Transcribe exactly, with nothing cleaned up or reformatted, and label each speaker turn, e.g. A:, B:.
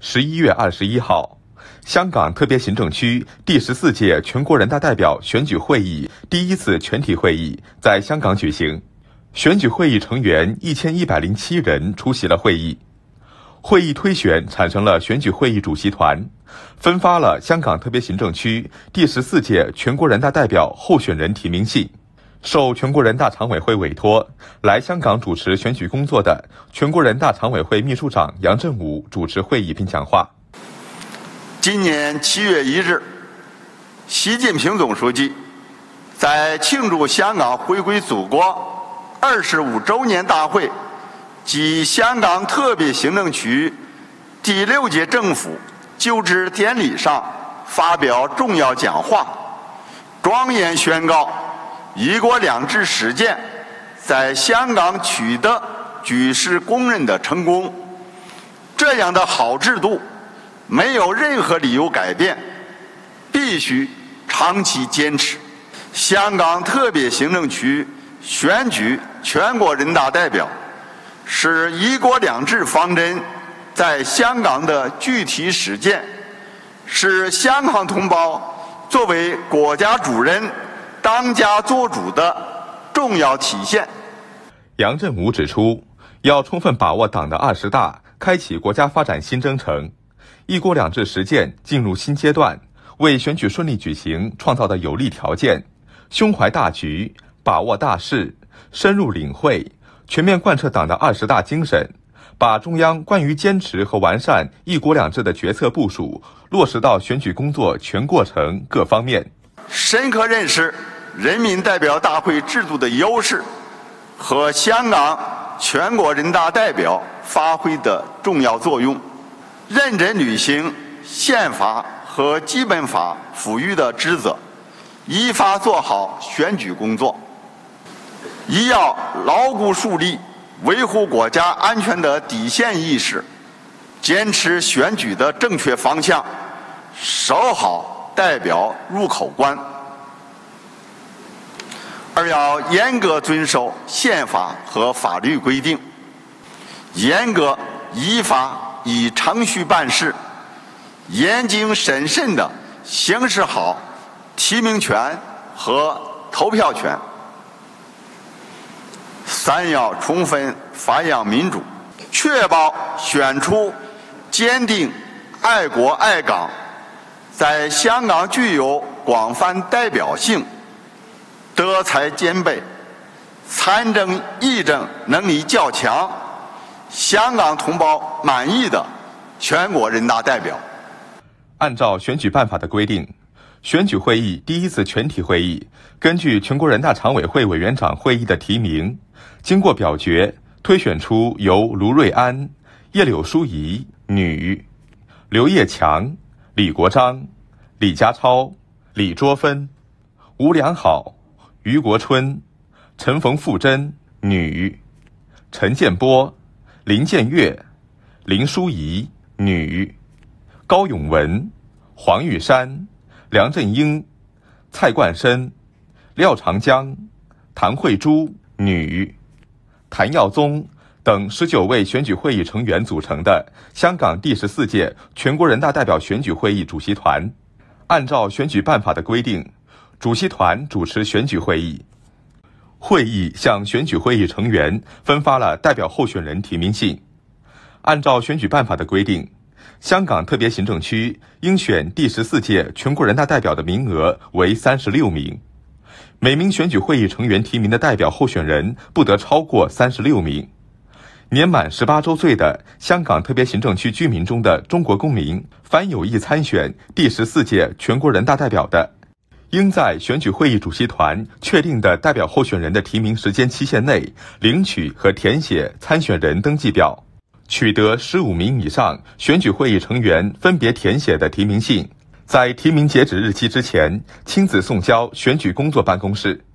A: 十一月二十一号，香港特别行政区第十四届全国人大代表选举会议第一次全体会议在香港举行。选举会议成员一千一百零七人出席了会议。会议推选产生了选举会议主席团，分发了香港特别行政区第十四届全国人大代表候选人提名信。受全国人大常委会委托，来香港主持选举工作的全国人大常委会秘书长杨振武主持会议并讲话。
B: 今年七月一日，习近平总书记在庆祝香港回归祖国二十五周年大会及香港特别行政区第六届政府就职典礼上发表重要讲话，庄严宣告一国两制实践在香港取得举世公认的成功。这样的好制度没有任何理由改变，必须长期坚持。香港特别行政区选举全国人大代表是一国两制方针在香港的具体实践，是香港同胞作为国家主人当家作主的重要体现。
A: 杨振武指出，要充分把握党的二十大，开启国家发展新征程，一国两制实践进入新阶段，为选举顺利举行创造的有利条件，胸怀大局，把握大势，深入领会，全面贯彻党的二十大精神，把中央关于坚持和完善一国两制的决策部署落实到选举工作全过程各方面，
B: 深刻认识人民代表大会制度的优势和香港全国人大代表发挥的重要作用，认真履行宪法和基本法赋予的职责，依法做好选举工作。一要牢固树立维护国家安全的底线意识，坚持选举的正确方向，守好代表入口关。二要严格遵守宪法和法律规定，严格依法以程序办事，严谨审慎地行使好提名权和投票权。三要充分发扬民主，确保选出坚定爱国爱港，在香港具有广泛代表性，德才兼备，参政议政能力较强，香港同胞满意的全国人大代表。
A: 按照选举办法的规定，选举会议第一次全体会议根据全国人大常委会委员长会议的提名，经过表决推选出由卢瑞安、叶柳淑仪女、刘业强、李国章、李家超、李卓芬、吴良好、余国春、陈冯富珍女、陈建波、林建岳、林淑仪女、高永文、黄玉山、梁振英、蔡冠深、廖长江、谭慧珠女、谭耀宗等十九位选举会议成员组成的香港第十四届全国人大代表选举会议主席团，按照选举办法的规定，主席团主持选举会议。会议向选举会议成员分发了代表候选人提名信。按照选举办法的规定，香港特别行政区应选第十四届全国人大代表的名额为三十六名，每名选举会议成员提名的代表候选人不得超过三十六名。年满十八周岁的香港特别行政区居民中的中国公民，凡有意参选第十四届全国人大代表的，应在选举会议主席团确定的代表候选人的提名时间期限内，领取和填写参选人登记表，取得十五名以上选举会议成员分别填写的提名信，在提名截止日期之前亲自送交选举工作办公室。